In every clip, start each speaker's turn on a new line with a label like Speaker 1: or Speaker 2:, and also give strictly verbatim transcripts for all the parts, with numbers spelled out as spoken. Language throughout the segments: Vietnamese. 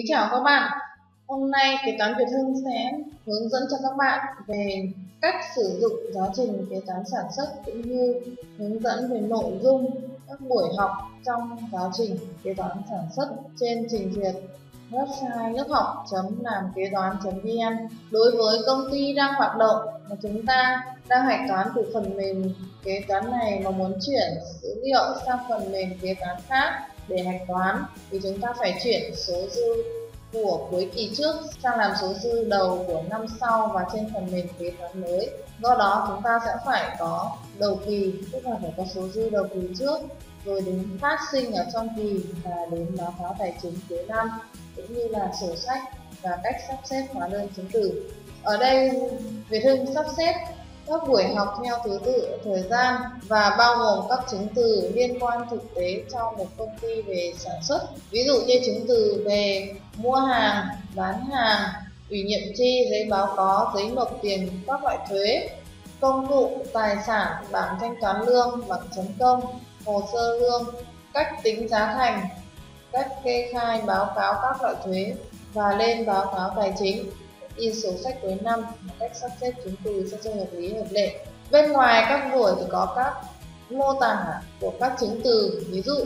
Speaker 1: Kính chào các bạn. Hôm nay kế toán Việt Hưng sẽ hướng dẫn cho các bạn về cách sử dụng giáo trình kế toán sản xuất cũng như hướng dẫn về nội dung các buổi học trong giáo trình kế toán sản xuất trên trình duyệt website lớp học chấm làm kế toán chấm vn. Đối với công ty đang hoạt động mà chúng ta đang hạch toán từ phần mềm kế toán này mà muốn chuyển dữ liệu sang phần mềm kế toán khác để hạch toán thì chúng ta phải chuyển số dư của cuối kỳ trước sang làm số dư đầu của năm sau và trên phần mềm kế toán mới. Do đó chúng ta sẽ phải có đầu kỳ, tức là phải có số dư đầu kỳ trước, rồi đến phát sinh ở trong kỳ và đến báo cáo tài chính cuối năm, cũng như là sổ sách và cách sắp xếp hóa đơn chứng từ. Ở đây Việt Hưng sắp xếp các buổi học theo thứ tự thời gian và bao gồm các chứng từ liên quan thực tế cho một công ty về sản xuất. Ví dụ như chứng từ về mua hàng, bán hàng, ủy nhiệm chi, giấy báo có, giấy nộp tiền các loại thuế, công cụ, tài sản, bảng thanh toán lương, bảng chấm công, hồ sơ lương, cách tính giá thành, cách kê khai báo cáo các loại thuế và lên báo cáo tài chính, in sổ sách cuối năm, một cách sắp xếp chứng từ sao cho hợp lý hợp lệ. Bên ngoài các buổi thì có các mô tả của các chứng từ, ví dụ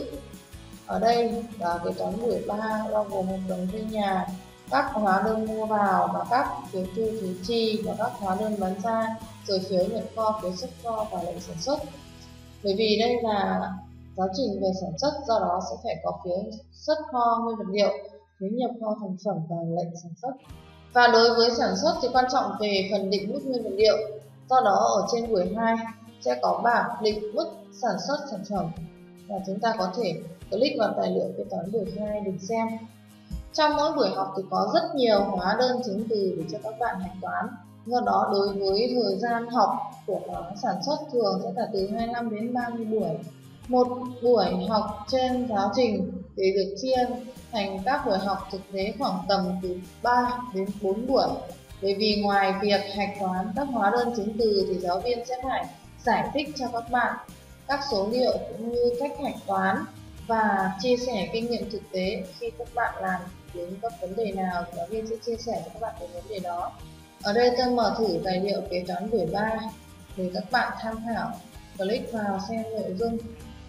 Speaker 1: ở đây là kế toán buổi ba bao gồm hợp đồng thuê nhà, các hóa đơn mua vào và các phiếu thu phí chi và các hóa đơn bán ra, rồi phiếu nhận kho, phiếu xuất kho và lệnh sản xuất. Bởi vì đây là giáo trình về sản xuất, do đó sẽ phải có phiếu xuất kho nguyên vật liệu, phiếu nhập kho thành phẩm và lệnh sản xuất. Và đối với sản xuất thì quan trọng về phần định mức nguyên vật liệu. Do đó ở trên buổi hai sẽ có bảng định mức sản xuất sản phẩm và chúng ta có thể click vào tài liệu kế toán buổi hai để xem. Trong mỗi buổi học thì có rất nhiều hóa đơn chứng từ để cho các bạn hạch toán. Do đó đối với thời gian học của khóa sản xuất thường sẽ là từ hai mươi lăm đến ba mươi buổi. Một buổi học trên giáo trình thì được chia thành các buổi học thực tế khoảng tầm từ ba đến bốn buổi. Bởi vì ngoài việc hạch toán các hóa đơn chứng từ thì giáo viên sẽ phải giải thích cho các bạn các số liệu cũng như cách hạch toán và chia sẻ kinh nghiệm thực tế. Khi các bạn làm đến các vấn đề nào, giáo viên sẽ chia sẻ cho các bạn về vấn đề đó. Ở đây tôi mở thử tài liệu kế toán buổi ba để các bạn tham khảo. Click vào xem nội dung.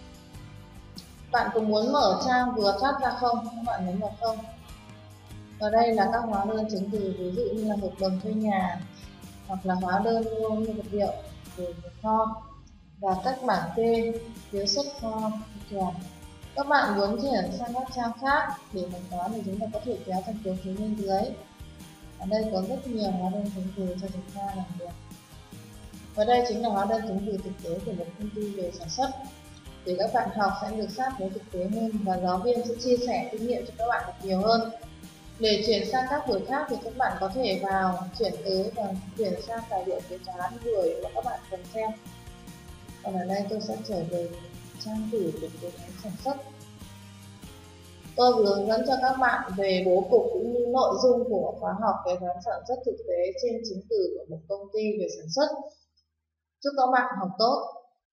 Speaker 1: Bạn có muốn mở trang vừa thoát ra không? Các bạn nhấn vào không. Ở đây là các hóa đơn chứng từ, ví dụ như là hợp đồng thuê nhà hoặc là hóa đơn mua nguyên vật liệu về kho và các bảng kê, phiếu xuất kho kèm. Các bạn muốn chuyển sang các trang khác để hạch toán thì chúng ta có thể kéo thành phiếu phía bên dưới. Ở đây có rất nhiều hóa đơn chứng từ cho chúng ta làm được. Và đây chính là hóa đơn chứng từ thực tế của một công ty về sản xuất. Để các bạn học sẽ được sát với thực tế hơn và giáo viên sẽ chia sẻ kinh nghiệm cho các bạn được nhiều hơn. Để chuyển sang các buổi khác thì các bạn có thể vào chuyển tới và chuyển sang tài liệu kế toán gửi và các bạn cần xem. Còn ở đây tôi sẽ trở về trang chủ của kế toán sản xuất. Tôi vừa hướng dẫn cho các bạn về bố cục cũng như nội dung của khóa học kế toán sản xuất thực tế trên chứng từ của một công ty về sản xuất. Chúc các bạn học tốt.